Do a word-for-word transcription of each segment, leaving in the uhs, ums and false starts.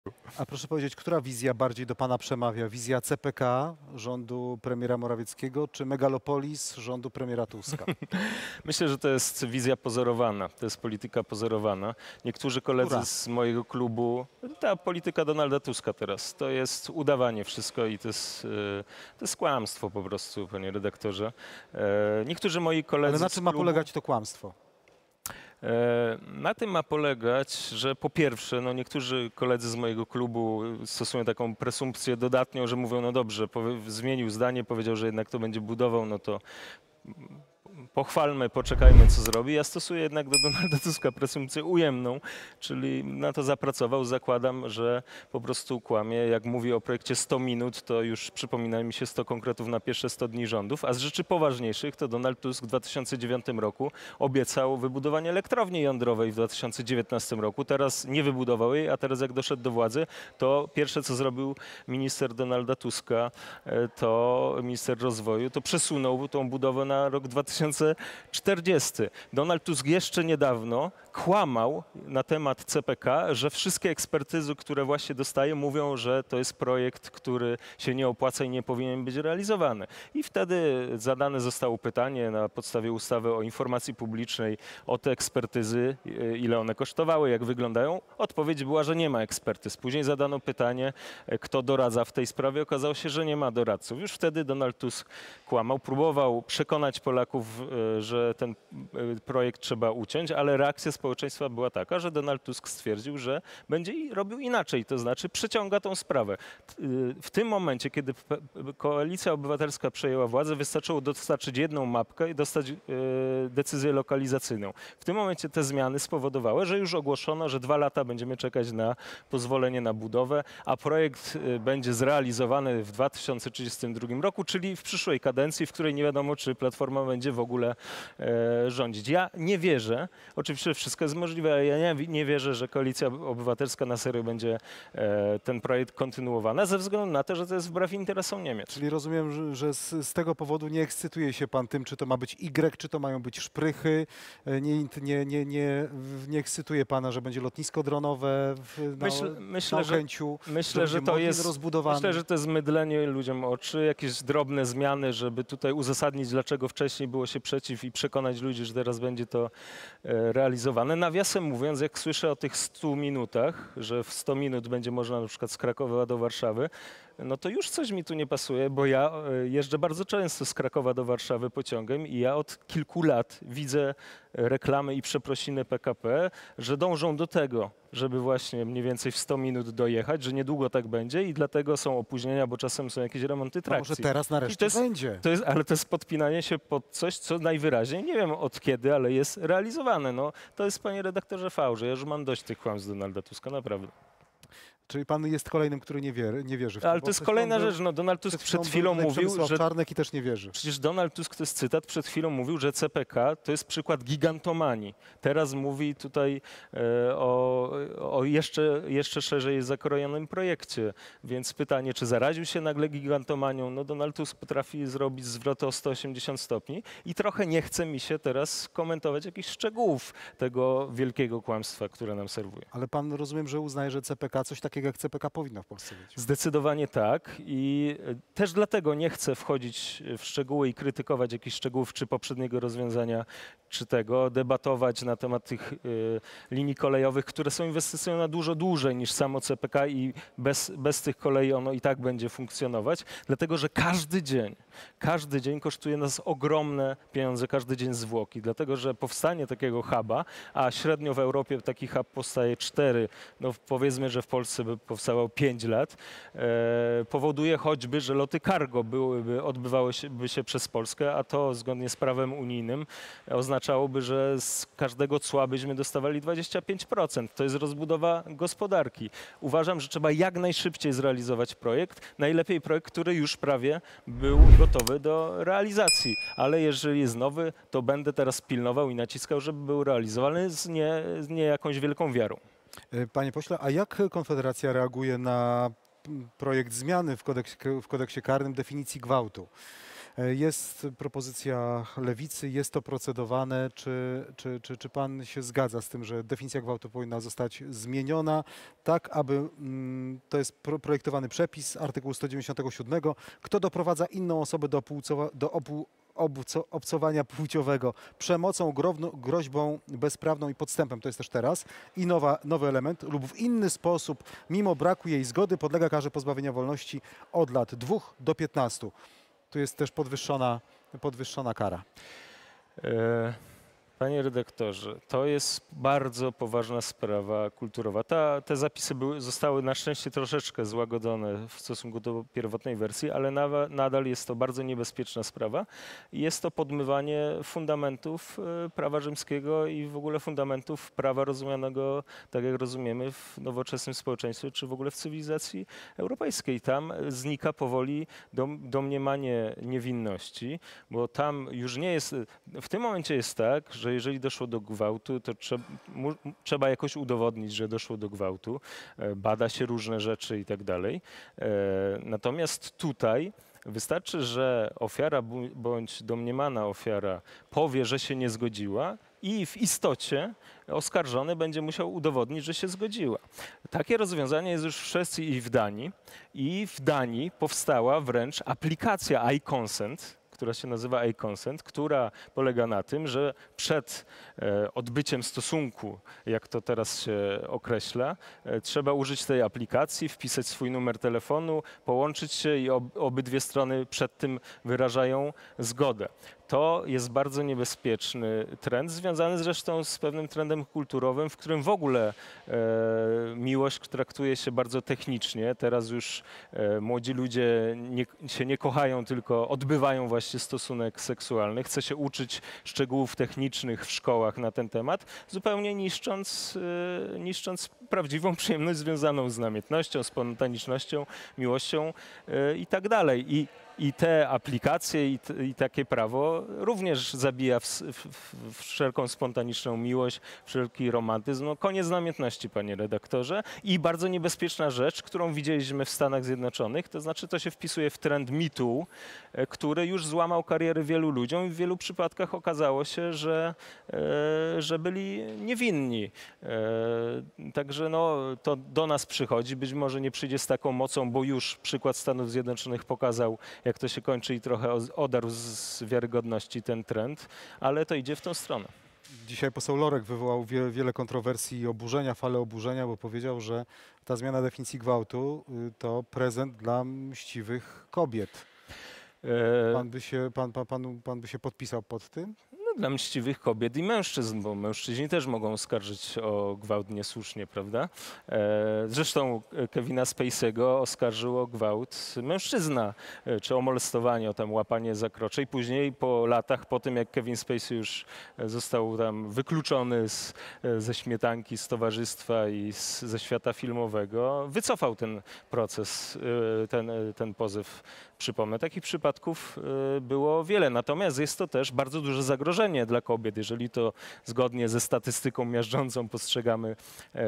A proszę powiedzieć, która wizja bardziej do pana przemawia? Wizja C P K rządu premiera Morawieckiego, czy megalopolis rządu premiera Tuska? Myślę, że to jest wizja pozorowana, to jest polityka pozorowana. Niektórzy koledzy Która? z mojego klubu, ta polityka Donalda Tuska teraz, to jest udawanie wszystko i to jest, e, to jest kłamstwo po prostu, panie redaktorze. E, Niektórzy moi koledzy Ale na z czym ma klubu, polegać to kłamstwo? E, Na tym ma polegać, że po pierwsze, no niektórzy koledzy z mojego klubu stosują taką presumpcję dodatnią, że mówią, no dobrze, powie, zmienił zdanie, powiedział, że jednak to będzie budował, no to pochwalmy, poczekajmy, co zrobi. Ja stosuję jednak do Donalda Tuska presumpcję ujemną, czyli na to zapracował. Zakładam, że po prostu kłamie. Jak mówi o projekcie sto minut, to już przypomina mi się sto konkretów na pierwsze sto dni rządów. A z rzeczy poważniejszych to Donald Tusk w dwa tysiące dziewiątym roku obiecał wybudowanie elektrowni jądrowej w dwa tysiące dziewiętnastym roku. Teraz nie wybudował jej, a teraz jak doszedł do władzy, to pierwsze, co zrobił minister Donalda Tuska, e, to minister rozwoju, to przesunął tą budowę na rok dwa tysiące czterdziesty. Donald Tusk jeszcze niedawno kłamał na temat C P K, że wszystkie ekspertyzy, które właśnie dostaje, mówią, że to jest projekt, który się nie opłaca i nie powinien być realizowany. I wtedy zadane zostało pytanie na podstawie ustawy o informacji publicznej o te ekspertyzy, ile one kosztowały, jak wyglądają. Odpowiedź była, że nie ma ekspertyz. Później zadano pytanie, kto doradza w tej sprawie. Okazało się, że nie ma doradców. Już wtedy Donald Tusk kłamał, próbował przekonać Polaków, że ten projekt trzeba uciąć, ale reakcja społeczeństwa była taka, że Donald Tusk stwierdził, że będzie robił inaczej, to znaczy przeciąga tą sprawę. W tym momencie, kiedy Koalicja Obywatelska przejęła władzę, wystarczyło dostarczyć jedną mapkę i dostać decyzję lokalizacyjną. W tym momencie te zmiany spowodowały, że już ogłoszono, że dwa lata będziemy czekać na pozwolenie na budowę, a projekt będzie zrealizowany w dwa tysiące trzydziestym drugim roku, czyli w przyszłej kadencji, w której nie wiadomo, czy Platforma będzie w ogóle e, rządzić. Ja nie wierzę, oczywiście wszystko jest możliwe, ale ja nie, nie wierzę, że Koalicja Obywatelska na serio będzie e, ten projekt kontynuowana, ze względu na to, że to jest wbrew interesom Niemiec. Czyli rozumiem, że, że z, z tego powodu nie ekscytuje się pan tym, czy to ma być Y, czy to mają być szprychy. E, Nie, nie, nie, nie, nie ekscytuje pana, że będzie lotnisko dronowe w, na, Myśl, na myślę, że, Okęciu, myślę, że będzie to modlin jest rozbudowany. Myślę, że to jest mydlenie ludziom oczy, jakieś drobne zmiany, żeby tutaj uzasadnić, dlaczego wcześniej było się przeciw i przekonać ludzi, że teraz będzie to e, realizowane. Nawiasem mówiąc, jak słyszę o tych stu minutach, że w sto minut będzie można na przykład z Krakowa do Warszawy, no to już coś mi tu nie pasuje, bo ja e, jeżdżę bardzo często z Krakowa do Warszawy pociągiem i ja od kilku lat widzę reklamy i przeprosiny P K P, że dążą do tego, żeby właśnie mniej więcej w sto minut dojechać, że niedługo tak będzie i dlatego są opóźnienia, bo czasem są jakieś remonty A trakcji. może teraz I nareszcie to jest, będzie. to jest, ale to jest podpinanie się pod coś, co najwyraźniej, nie wiem od kiedy, ale jest realizowane. No, to jest, panie redaktorze, fałże. Ja już mam dość tych kłamstw Donalda Tuska, naprawdę. Czyli pan jest kolejnym, który nie wierzy, nie wierzy w to. Ale bo to jest przed kolejna chwilą rzecz. był- No, Donald Tusk przed przed chwilą był chwilą tutaj mówił, Przemysław że Czarnek i też nie wierzy. Przecież Donald Tusk, to jest cytat, przed chwilą mówił, że C P K to jest przykład gigantomanii. Teraz mówi tutaj e, o, o jeszcze, jeszcze szerzej zakrojonym projekcie. Więc pytanie, czy zaraził się nagle gigantomanią? No Donald Tusk potrafi zrobić zwrot o sto osiemdziesiąt stopni i trochę nie chce mi się teraz komentować jakichś szczegółów tego wielkiego kłamstwa, które nam serwuje. Ale pan rozumiem, że uznaje, że C P K, coś takiego jak C P K powinno w Polsce być. Zdecydowanie tak i też dlatego nie chcę wchodzić w szczegóły i krytykować jakichś szczegółów czy poprzedniego rozwiązania, czy tego, debatować na temat tych y, linii kolejowych, które są inwestycją na dużo dłużej niż samo C P K i bez, bez tych kolei ono i tak będzie funkcjonować, dlatego że każdy dzień, każdy dzień kosztuje nas ogromne pieniądze, każdy dzień zwłoki, dlatego że powstanie takiego huba, a średnio w Europie taki hub powstaje cztery, no powiedzmy, że w Polsce by powstało pięć lat, e, powoduje choćby, że loty cargo byłyby, odbywały się, by się przez Polskę, a to zgodnie z prawem unijnym oznaczałoby, że z każdego cła byśmy dostawali dwadzieścia pięć procent. To jest rozbudowa gospodarki. Uważam, że trzeba jak najszybciej zrealizować projekt, najlepiej projekt, który już prawie był gotowy do realizacji, ale jeżeli jest nowy, to będę teraz pilnował i naciskał, żeby był realizowany z nie, z nie jakąś wielką wiarą. E, Panie pośle, a jak Konfederacja reaguje na mm, projekt zmiany w kodeksie, w kodeksie karnym definicji gwałtu? E, Jest propozycja Lewicy, jest to procedowane. Czy, czy, czy, czy pan się zgadza z tym, że definicja gwałtu powinna zostać zmieniona, tak aby, mm, to jest pro, projektowany przepis artykułu sto dziewięćdziesiątego siódmego, kto doprowadza inną osobę do, płcowa, do obu, obco, obcowania płciowego przemocą, growno, groźbą bezprawną i podstępem, to jest też teraz, i nowa, nowy element, lub w inny sposób, mimo braku jej zgody, podlega karze pozbawienia wolności od lat dwóch do piętnastu. Tu jest też podwyższona, podwyższona kara. E, Panie redaktorze, to jest bardzo poważna sprawa kulturowa. Ta, te zapisy były, zostały na szczęście troszeczkę złagodzone w stosunku do pierwotnej wersji, ale nawa, nadal jest to bardzo niebezpieczna sprawa. Jest to podmywanie fundamentów e, prawa rzymskiego i w ogóle fundamentów prawa rozumianego, tak jak rozumiemy w nowoczesnym społeczeństwie, czy w ogóle w cywilizacji europejskiej. Tam znika powoli dom, domniemanie niewinności, bo tam już nie jest, w tym momencie jest tak, że jeżeli doszło do gwałtu, to trzeba, mu, trzeba jakoś udowodnić, że doszło do gwałtu. E, Bada się różne rzeczy i tak dalej. E, Natomiast tutaj wystarczy, że ofiara bu- bądź domniemana ofiara powie, że się nie zgodziła i w istocie oskarżony będzie musiał udowodnić, że się zgodziła. Takie rozwiązanie jest już w Szwecji i w Danii. I w Danii powstała wręcz aplikacja iConsent, która się nazywa iConsent, która polega na tym, że przed e, odbyciem stosunku, jak to teraz się określa, e, trzeba użyć tej aplikacji, wpisać swój numer telefonu, połączyć się i ob, obydwie strony przed tym wyrażają zgodę. To jest bardzo niebezpieczny trend, związany zresztą z pewnym trendem kulturowym, w którym w ogóle e, miłość traktuje się bardzo technicznie. Teraz już e, młodzi ludzie nie, się nie kochają, tylko odbywają właśnie stosunek seksualny. Chce się uczyć szczegółów technicznych w szkołach na ten temat, zupełnie niszcząc, e, niszcząc prawdziwą przyjemność związaną z namiętnością, spontanicznością, miłością e, i tak dalej. I I te aplikacje i, t, i takie prawo również zabija w, w, w wszelką spontaniczną miłość, wszelki romantyzm. No, koniec namiętności, panie redaktorze. I bardzo niebezpieczna rzecz, którą widzieliśmy w Stanach Zjednoczonych, to znaczy to się wpisuje w trend Me Too, e, który już złamał kariery wielu ludziom i w wielu przypadkach okazało się, że, e, że byli niewinni. E, także no, to do nas przychodzi. Być może nie przyjdzie z taką mocą, bo już przykład Stanów Zjednoczonych pokazał, jak to się kończy i trochę odarł z wiarygodności ten trend, ale to idzie w tą stronę. Dzisiaj poseł Lorek wywołał wie, wiele kontrowersji i oburzenia, falę oburzenia, bo powiedział, że ta zmiana definicji gwałtu y, to prezent dla mściwych kobiet. Pan by się, pan, pan, pan, pan by się podpisał pod tym? No, dla mściwych kobiet i mężczyzn, bo mężczyźni też mogą oskarżyć o gwałt niesłusznie, prawda? E, Zresztą Kevina Spacey'ego oskarżył o gwałt mężczyzna, e, czy o molestowanie, o tam łapanie za krocze i później po latach, po tym jak Kevin Spacey już został tam wykluczony z, ze śmietanki, z towarzystwa i z, ze świata filmowego, wycofał ten proces, e, ten, ten pozew. Przypomnę, takich przypadków e, było wiele, natomiast jest to też bardzo duże zagrożenie dla kobiet. Jeżeli to zgodnie ze statystyką miażdżącą postrzegamy e,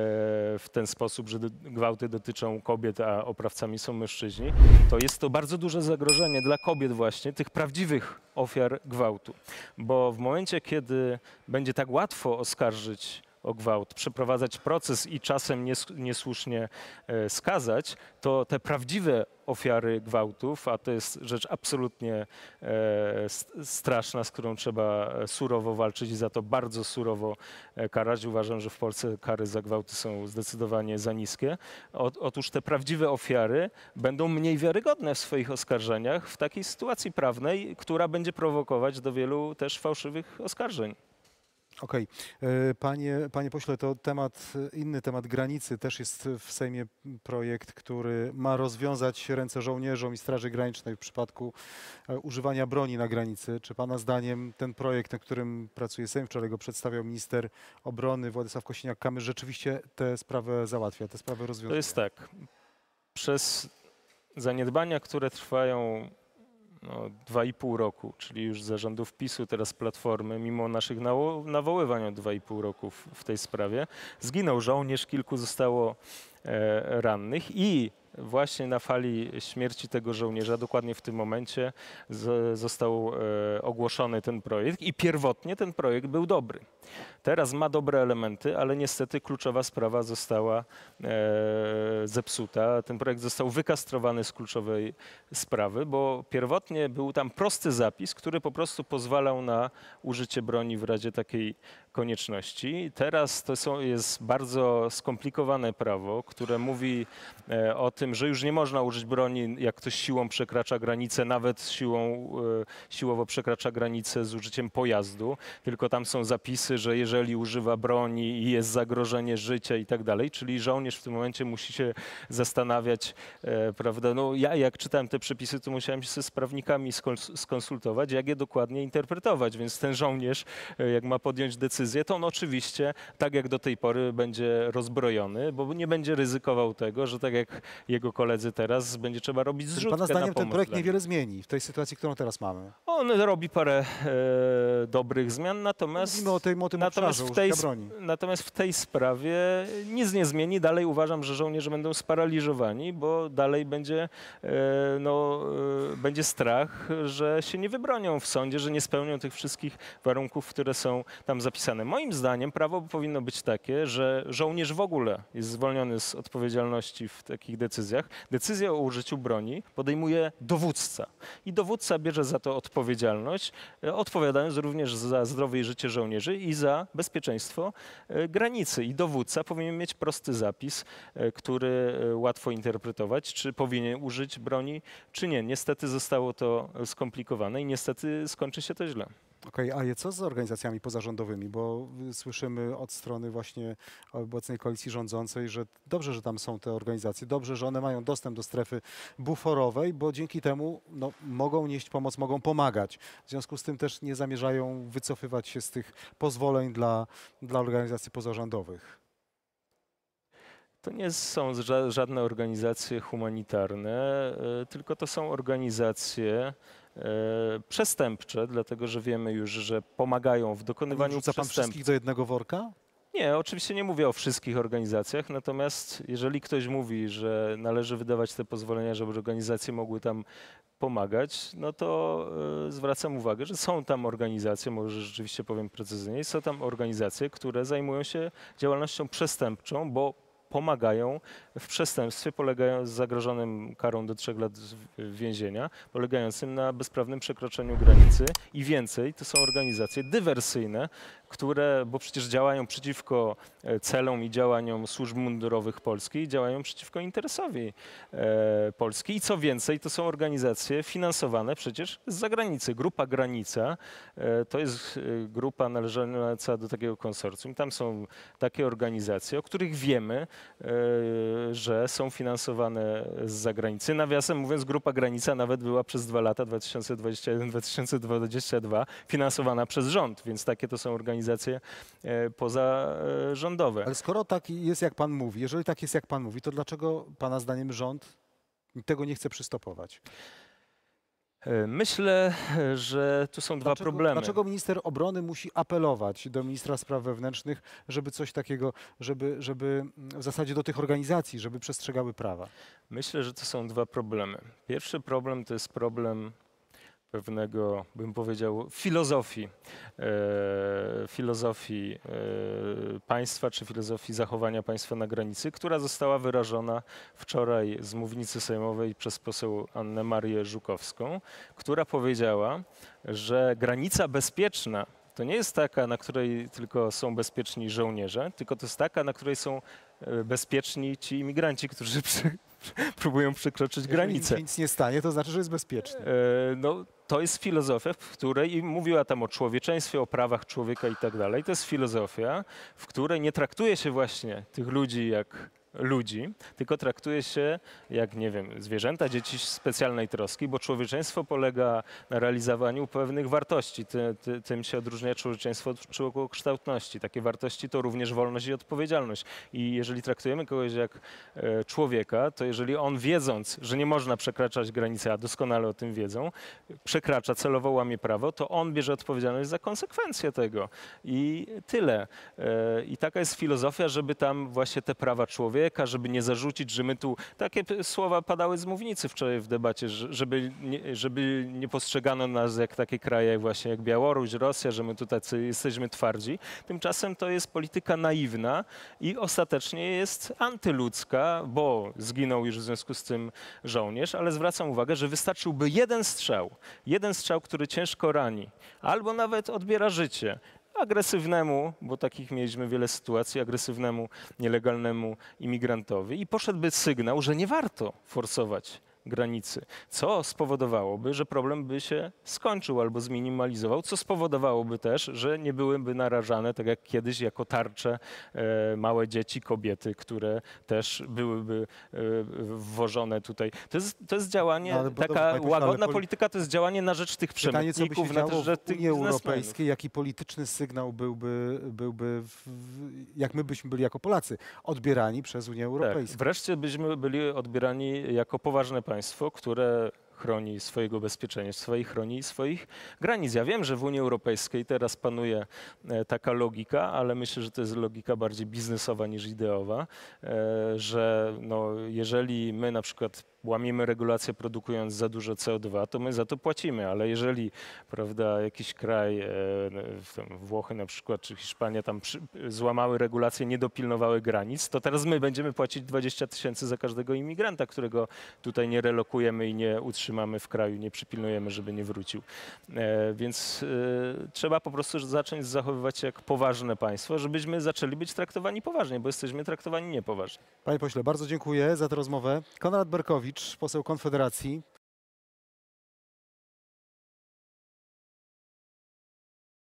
w ten sposób, że gwałty dotyczą kobiet, a oprawcami są mężczyźni, to jest to bardzo duże zagrożenie dla kobiet właśnie, tych prawdziwych ofiar gwałtu. Bo w momencie, kiedy będzie tak łatwo oskarżyć o gwałt, przeprowadzać proces i czasem nies- niesłusznie e, skazać, to te prawdziwe ofiary gwałtów, a to jest rzecz absolutnie e, st- straszna, z którą trzeba surowo walczyć i za to bardzo surowo e, karać. Uważam, że w Polsce kary za gwałty są zdecydowanie za niskie. O, otóż te prawdziwe ofiary będą mniej wiarygodne w swoich oskarżeniach w takiej sytuacji prawnej, która będzie prowokować do wielu też fałszywych oskarżeń. Okej. E, Panie, panie pośle, to temat, inny temat granicy. Też jest w Sejmie projekt, który ma rozwiązać ręce żołnierzom i Straży Granicznej w przypadku e, używania broni na granicy. Czy pana zdaniem ten projekt, nad którym pracuje Sejm, wczoraj go przedstawiał minister obrony Władysław Kosiniak-Kamysz, rzeczywiście tę sprawę załatwia, tę sprawę rozwiązuje? To jest tak. Przez zaniedbania, które trwają no, dwa i pół roku, czyli już za rządów PiSu, teraz Platformy, mimo naszych nawo- nawoływań od dwa i pół roku w, w tej sprawie, zginął żołnierz, kilku zostało e, rannych i właśnie na fali śmierci tego żołnierza, dokładnie w tym momencie z, został e, ogłoszony ten projekt i pierwotnie ten projekt był dobry. Teraz ma dobre elementy, ale niestety kluczowa sprawa została e, zepsuta. Ten projekt został wykastrowany z kluczowej sprawy, bo pierwotnie był tam prosty zapis, który po prostu pozwalał na użycie broni w razie takiej konieczności. Teraz to są, jest bardzo skomplikowane prawo, które mówi e, o tym, że już nie można użyć broni, jak ktoś siłą przekracza granicę, nawet siłą, e, siłowo przekracza granicę z użyciem pojazdu, tylko tam są zapisy, że jeżeli używa broni i jest zagrożenie życia i tak dalej, czyli żołnierz w tym momencie musi się zastanawiać, e, prawda, no ja jak czytałem te przepisy, to musiałem się z prawnikami skonsultować, jak je dokładnie interpretować, więc ten żołnierz, e, jak ma podjąć decyzję, to on oczywiście, tak jak do tej pory, będzie rozbrojony, bo nie będzie ryzykował tego, że tak jak jego koledzy teraz, będzie trzeba robić Czyli zrzutkę pana zdaniem na ten pomoc projekt dla nich. niewiele zmieni w tej sytuacji, którą teraz mamy. On robi parę e, dobrych zmian, natomiast, Mówimy o tym, o tym natomiast, obszarze w tej, użycia broni. natomiast w tej sprawie nic nie zmieni. Dalej uważam, że żołnierze będą sparaliżowani, bo dalej będzie, e, no, e, będzie strach, że się nie wybronią w sądzie, że nie spełnią tych wszystkich warunków, które są tam zapisane. Moim zdaniem prawo powinno być takie, że żołnierz w ogóle jest zwolniony z odpowiedzialności w takich decyzjach. Decyzję o użyciu broni podejmuje dowódca i dowódca bierze za to odpowiedzialność, e, odpowiadając również za zdrowie i życie żołnierzy i za bezpieczeństwo e, granicy. I dowódca powinien mieć prosty zapis, e, który e, łatwo interpretować, czy powinien użyć broni, czy nie. Niestety zostało to skomplikowane i niestety skończy się to źle. Okej, a co z organizacjami pozarządowymi? Bo y, słyszymy od strony właśnie obecnej koalicji rządzącej, że dobrze, że tam są te organizacje, dobrze, że one mają dostęp do strefy buforowej, bo dzięki temu no, mogą nieść pomoc, mogą pomagać. W związku z tym też nie zamierzają wycofywać się z tych pozwoleń dla, dla organizacji pozarządowych. To nie są ża- żadne organizacje humanitarne, e, tylko to są organizacje e, przestępcze, dlatego że wiemy już, że pomagają w A nie dokonywaniu wrzuca pan przestępstw. wszystkich do jednego worka? Nie, oczywiście nie mówię o wszystkich organizacjach, natomiast jeżeli ktoś mówi, że należy wydawać te pozwolenia, żeby organizacje mogły tam pomagać, no to y, zwracam uwagę, że są tam organizacje, może rzeczywiście powiem precyzyjniej, są tam organizacje, które zajmują się działalnością przestępczą, bo pomagają w przestępstwie polegają z zagrożonym karą do trzech lat w- więzienia, polegającym na bezprawnym przekroczeniu granicy i więcej, to są organizacje dywersyjne, które, bo przecież działają przeciwko e, celom i działaniom służb mundurowych Polski, działają przeciwko interesowi e, Polski i co więcej, to są organizacje finansowane przecież z zagranicy. Grupa Granica e, to jest e, grupa należąca do takiego konsorcjum. Tam są takie organizacje, o których wiemy, e, że są finansowane z zagranicy. Nawiasem mówiąc, Grupa Granica nawet była przez dwa lata, dwa tysiące dwudziesty pierwszy do dwa tysiące dwudziestego drugiego, finansowana przez rząd, więc takie to są organizacje e, pozarządowe. Ale skoro tak jest, jak pan mówi, jeżeli tak jest, jak pan mówi, to dlaczego pana zdaniem rząd tego nie chce przystopować? E, Myślę, że tu są dwa Dlaczego, problemy. dlaczego minister obrony musi apelować do ministra spraw wewnętrznych, żeby coś takiego, żeby, żeby w zasadzie do tych organizacji, żeby przestrzegały prawa? Myślę, że to są dwa problemy. Pierwszy problem to jest problem pewnego, bym powiedział, filozofii, e, filozofii e, państwa, czy filozofii zachowania państwa na granicy, która została wyrażona wczoraj z mównicy sejmowej przez poseł Annę Marię Żukowską, która powiedziała, że granica bezpieczna to nie jest taka, na której tylko są bezpieczni żołnierze, tylko to jest taka, na której są e, bezpieczni ci imigranci, którzy przy, próbują przekroczyć granicę. Jeżeli nic nie stanie, to znaczy, że jest bezpieczny. E, No, to jest filozofia, w której, i mówiła tam o człowieczeństwie, o prawach człowieka i tak dalej, to jest filozofia, w której nie traktuje się właśnie tych ludzi jak ludzi, tylko traktuje się jak, nie wiem, zwierzęta, dzieci specjalnej troski, bo człowieczeństwo polega na realizowaniu pewnych wartości. Ty, ty, tym się odróżnia człowieczeństwo od człowiekokształtności. Takie wartości to również wolność i odpowiedzialność. I jeżeli traktujemy kogoś jak e, człowieka, to jeżeli on, wiedząc, że nie można przekraczać granicy, a doskonale o tym wiedzą, przekracza, celowo łamie prawo, to on bierze odpowiedzialność za konsekwencje tego. I tyle. E, I taka jest filozofia, żeby tam właśnie te prawa człowieka człowieka, żeby nie zarzucić, że my tu... Takie p- słowa padały z mównicy wczoraj w debacie, że- żeby nie, żeby nie postrzegano nas jak takie kraje właśnie jak Białoruś, Rosja, że my tu tacy jesteśmy twardzi. Tymczasem to jest polityka naiwna i ostatecznie jest antyludzka, bo zginął już w związku z tym żołnierz, ale zwracam uwagę, że wystarczyłby jeden strzał, jeden strzał, który ciężko rani, albo nawet odbiera życie agresywnemu, bo takich mieliśmy wiele sytuacji, agresywnemu, nielegalnemu imigrantowi i poszedłby sygnał, że nie warto forsować granicy, co spowodowałoby, że problem by się skończył albo zminimalizował, co spowodowałoby też, że nie byłyby narażane, tak jak kiedyś, jako tarcze e, małe dzieci, kobiety, które też byłyby e, wwożone tutaj. To jest, to jest działanie, No, ale bo dobrze, taka panie pośle, ale łagodna poli- polityka, to jest działanie na rzecz tych Pytanie, co by się przemytników, na działo rzecz w tych Unii biznesmenów. Europejskiej, jaki polityczny sygnał byłby, byłby w, w, jak my byśmy byli jako Polacy odbierani przez Unię Tak, Europejską. wreszcie byśmy byli odbierani jako poważne państwo, które chroni swojego bezpieczeństwa i chroni swoich granic. Ja wiem, że w Unii Europejskiej teraz panuje e, taka logika, ale myślę, że to jest logika bardziej biznesowa niż ideowa, e, że no, jeżeli my na przykład łamiemy regulacje produkując za dużo C O dwa, to my za to płacimy, ale jeżeli, prawda, jakiś kraj, e, w tym Włochy na przykład, czy Hiszpania tam przy, złamały regulacje, nie dopilnowały granic, to teraz my będziemy płacić dwadzieścia tysięcy za każdego imigranta, którego tutaj nie relokujemy i nie utrzymamy w kraju, nie przypilnujemy, żeby nie wrócił. E, więc e, trzeba po prostu zacząć zachowywać się jak poważne państwo, żebyśmy zaczęli być traktowani poważnie, bo jesteśmy traktowani niepoważnie. Panie pośle, bardzo dziękuję za tę rozmowę. Konrad Berkowicz, poseł Konfederacji.